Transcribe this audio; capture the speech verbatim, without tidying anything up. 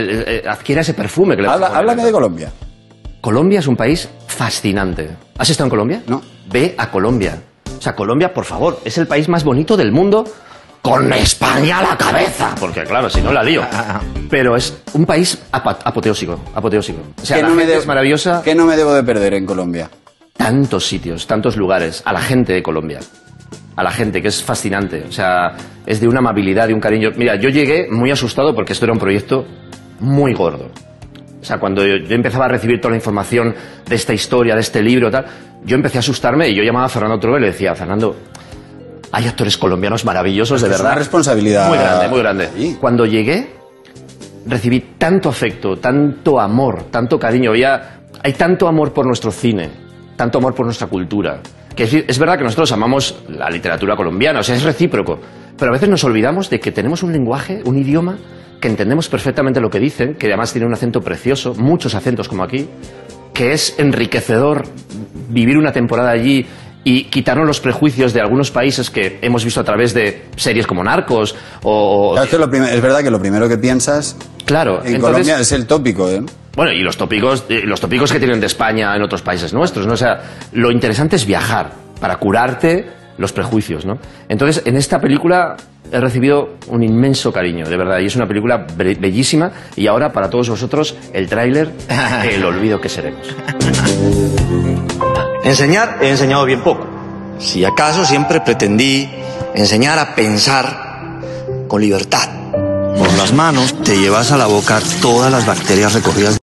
eh, adquiera ese perfume que le Habla, háblame de Colombia. Colombia es un país fascinante. ¿Has estado en Colombia? No. Ve a Colombia. O sea, Colombia, por favor, es el país más bonito del mundo con España a la cabeza. Porque, claro, si no la lío. Pero es un país apa- apoteósico, apoteósico. O sea, ¿Qué la no me gente de- es maravillosa. ¿Qué no me debo de perder en Colombia? Tantos sitios, tantos lugares. A la gente de Colombia. A la gente, que es fascinante. O sea, es de una amabilidad, de un cariño. Mira, yo llegué muy asustado porque esto era un proyecto muy gordo. O sea, cuando yo, yo empezaba a recibir toda la información de esta historia, de este libro, tal, yo empecé a asustarme y yo llamaba a Fernando Trueba y le decía, Fernando, hay actores colombianos maravillosos, de Es verdad. una responsabilidad. Muy grande, muy grande. Sí. Cuando llegué, recibí tanto afecto, tanto amor, tanto cariño. Había, hay tanto amor por nuestro cine, tanto amor por nuestra cultura. Que es, es verdad que nosotros amamos la literatura colombiana, o sea, es recíproco. Pero a veces nos olvidamos de que tenemos un lenguaje, un idioma, que entendemos perfectamente lo que dicen, que además tiene un acento precioso, muchos acentos como aquí, que es enriquecedor vivir una temporada allí y quitarnos los prejuicios de algunos países que hemos visto a través de series como Narcos o... Claro, es, que lo prim- es verdad que lo primero que piensas Claro, en entonces... Colombia es el tópico, ¿eh? Bueno, y los tópicos, eh, los tópicos que tienen de España en otros países nuestros, ¿no? O sea, lo interesante es viajar para curarte los prejuicios, ¿no? Entonces, en esta película he recibido un inmenso cariño, de verdad, y es una película be- bellísima, y ahora para todos vosotros el tráiler, El olvido que seremos. Enseñar he enseñado bien poco. Si acaso siempre pretendí enseñar a pensar con libertad. Por las manos te llevas a la boca todas las bacterias recogidas